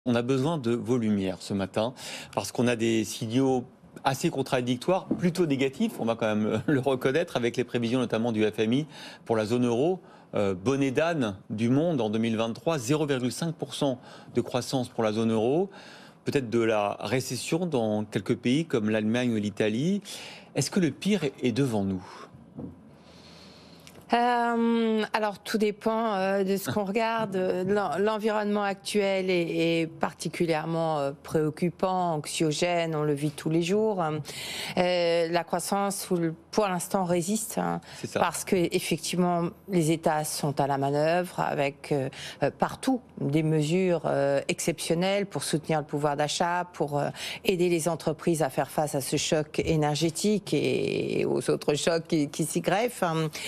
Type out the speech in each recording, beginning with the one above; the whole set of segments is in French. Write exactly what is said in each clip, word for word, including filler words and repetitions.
On a besoin de vos lumières ce matin, parce qu'on a des signaux assez contradictoires, plutôt négatifs, on va quand même le reconnaître, avec les prévisions notamment du F M I pour la zone euro. Euh, bonnet d'âne du monde en deux mille vingt-trois, zéro virgule cinq pour cent de croissance pour la zone euro, peut-être de la récession dans quelques pays comme l'Allemagne ou l'Italie. Est-ce que le pire est devant nous ? Euh, alors tout dépend euh, de ce qu'on regarde. L'environnement actuel est, est particulièrement euh, préoccupant, anxiogène, on le vit tous les jours. Euh, la croissance, pour l'instant, résiste hein, parce que effectivement, les États sont à la manœuvre avec euh, partout des mesures euh, exceptionnelles pour soutenir le pouvoir d'achat, pour euh, aider les entreprises à faire face à ce choc énergétique et aux autres chocs qui, qui s'y greffent.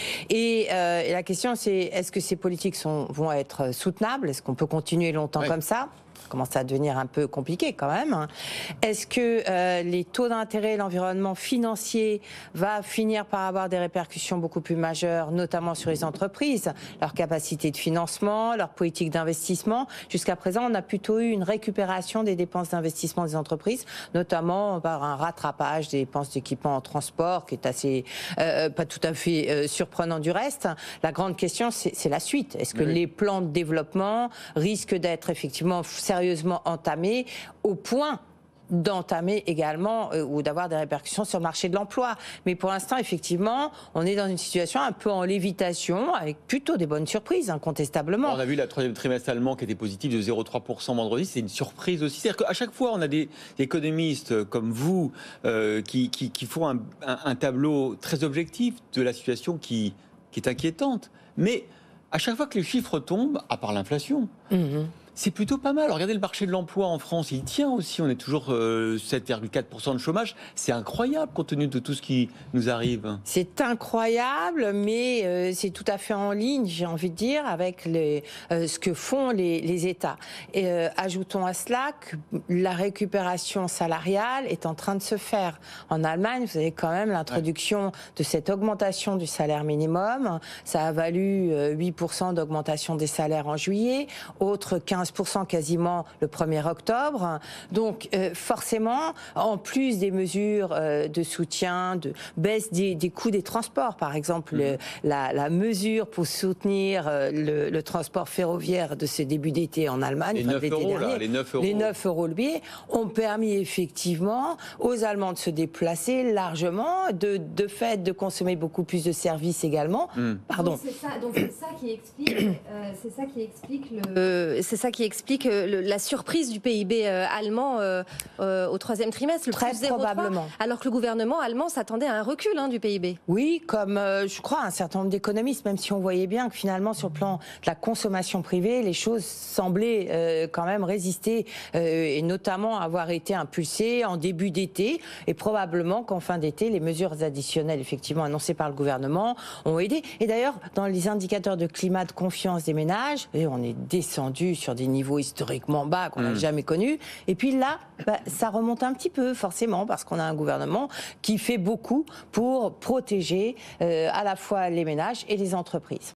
Et Et, euh, et la question, c'est est-ce que ces politiques sont, vont être soutenables? Est-ce qu'on peut continuer longtemps oui. comme ça? Ça commence à devenir un peu compliqué quand même. Est-ce que euh, les taux d'intérêt, l'environnement financier va finir par avoir des répercussions beaucoup plus majeures, notamment sur les entreprises, leur capacité de financement, leur politique d'investissement? Jusqu'à présent, on a plutôt eu une récupération des dépenses d'investissement des entreprises, notamment par un rattrapage des dépenses d'équipement en transport, qui est assez euh, pas tout à fait euh, surprenant du reste. La grande question, c'est la suite. Est-ce que oui. les plans de développement risquent d'être effectivement sérieusement entamés au point d'entamer également euh, ou d'avoir des répercussions sur le marché de l'emploi. Mais pour l'instant, effectivement, on est dans une situation un peu en lévitation, avec plutôt des bonnes surprises, incontestablement. On a vu la troisième trimestre allemand qui était positif de zéro virgule trois pour cent vendredi, c'est une surprise aussi. C'est-à-dire qu'à chaque fois, on a des économistes comme vous euh, qui, qui, qui font un, un, un tableau très objectif de la situation qui, qui est inquiétante. Mais à chaque fois que les chiffres tombent, à part l'inflation, mmh. c'est plutôt pas mal. Regardez le marché de l'emploi en France, il tient aussi. On est toujours euh, sept virgule quatre pour cent de chômage. C'est incroyable compte tenu de tout ce qui nous arrive. C'est incroyable, mais euh, c'est tout à fait en ligne, j'ai envie de dire, avec les, euh, ce que font les, les États. Et euh, ajoutons à cela que la récupération salariale est en train de se faire. En Allemagne, vous avez quand même l'introduction ouais. de cette augmentation du salaire minimum. Ça a valu euh, huit pour cent d'augmentation des salaires en juillet, autre quinze pour cent quasiment le premier octobre. Donc euh, forcément, en plus des mesures euh, de soutien, de baisse des, des coûts des transports, par exemple, mmh. le, la, la mesure pour soutenir euh, le, le transport ferroviaire de ce début d'été en Allemagne, les, neuf euros, dernier, là, les neuf euros, les neuf euros le billet, ont permis effectivement aux Allemands de se déplacer largement, de, de fait de consommer beaucoup plus de services également. Mmh. Pardon. C'est ça, donc c'est ça qui explique, euh, c'est ça qui explique le, euh, c'est ça qui explique le, la surprise du P I B euh, allemand euh, euh, au troisième trimestre, le très plus zéro virgule trois, probablement. Alors que le gouvernement allemand s'attendait à un recul hein, du P I B. Oui, comme euh, je crois un certain nombre d'économistes, même si on voyait bien que finalement sur le plan de la consommation privée, les choses semblaient euh, quand même résister euh, et notamment avoir été impulsées en début d'été et probablement qu'en fin d'été, les mesures additionnelles effectivement annoncées par le gouvernement ont aidé. Et d'ailleurs, dans les indicateurs de climat de confiance des ménages, on est descendu sur des niveaux historiquement bas qu'on n'a mmh. jamais connus. Et puis là, bah, ça remonte un petit peu, forcément, parce qu'on a un gouvernement qui fait beaucoup pour protéger euh, à la fois les ménages et les entreprises.